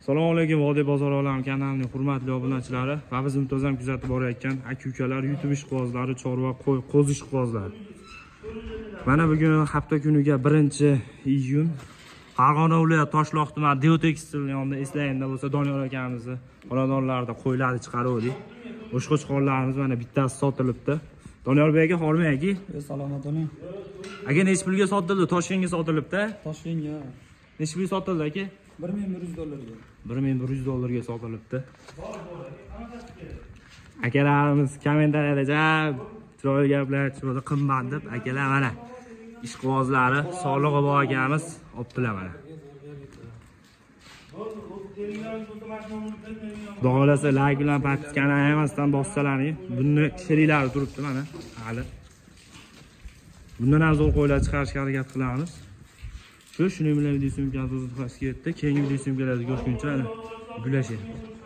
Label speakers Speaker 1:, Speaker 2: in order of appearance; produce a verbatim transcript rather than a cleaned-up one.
Speaker 1: Assalomu alaykum, Vodiy bozor olami kanalining hurmatli obunachilari va biz muntazam kuzatib borayotgan aka-ukalar, YouTube ishqibozlari, chorva, qo'y, qo'zi ishqibozlari. Mana bugun hafta kuniga birinchi iyun. Farg'ona viloyati Toshloq tumani Deotekstil yonida eslayinda bo'lsa Doniyor akamizni xonadonlarida qo'ylarni chiqaruvdik. O'shqo'chqonlarimiz mana bittasi sotilibdi. Doniyor aka, hormang aka.
Speaker 2: Salomat bo'ling.
Speaker 1: Aka necha pulga sotildi? Toshkentga sotilibdi.
Speaker 2: Toshkentga.
Speaker 1: Necha pulga sotildi aka?
Speaker 2: bir ming bir yuz dollarga.
Speaker 1: bir ming bir yuz dollarga sotilibdi. Akalarimiz kommentariyada chiroyli gaplar chiqdi, qimmat deb akalar mana ishqibozlari Solih boy akamiz optilar mana. Xudo xolasa like bilan podpiskani aytmasdan bossalaring. Buni sheriklari turibdi mana hali. Bundan ham zo'r qo'ylar chiqarishga harakat qilamiz. Shu shuning bilan video syomkamiz o'zib ketdi. Keyingi video syomkalarda ko'rishguncha gulashing.